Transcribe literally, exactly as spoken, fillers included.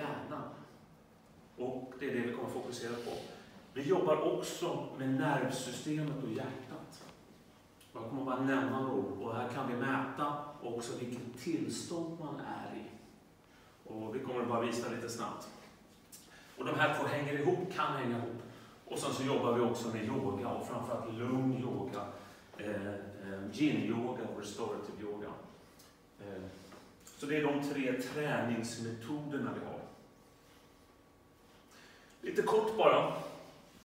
hjärnan. Och det är det vi kommer att fokusera på. Vi jobbar också med nervsystemet och hjärtat. Jag kommer bara nämna några ord. Och här kan vi mäta också vilket tillstånd man är i. Och vi kommer bara visa lite snabbt. Och de här två hänger ihop, kan hänga ihop. Och sen så jobbar vi också med yoga och framförallt lugn yoga, eh, yin-yoga och restorative yoga. Eh, så det är de tre träningsmetoderna vi har. Lite kort bara.